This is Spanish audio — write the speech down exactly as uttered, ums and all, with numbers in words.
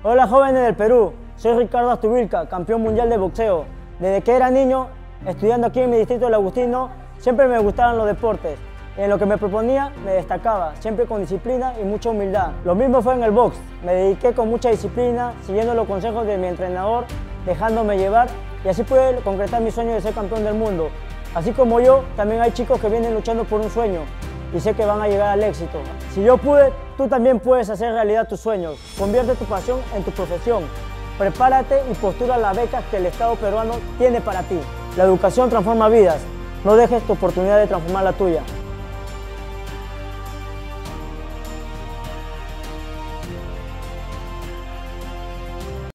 Hola jóvenes del Perú, soy Ricardo Astubilca, campeón mundial de boxeo. Desde que era niño, estudiando aquí en mi distrito del Agustino, siempre me gustaban los deportes. En lo que me proponía, me destacaba, siempre con disciplina y mucha humildad. Lo mismo fue en el box, me dediqué con mucha disciplina, siguiendo los consejos de mi entrenador, dejándome llevar, y así pude concretar mi sueño de ser campeón del mundo. Así como yo, también hay chicos que vienen luchando por un sueño, y sé que van a llegar al éxito. Si yo pude, tú también puedes hacer realidad tus sueños. Convierte tu pasión en tu profesión. Prepárate y postula las becas que el Estado peruano tiene para ti. La educación transforma vidas. No dejes tu oportunidad de transformar la tuya.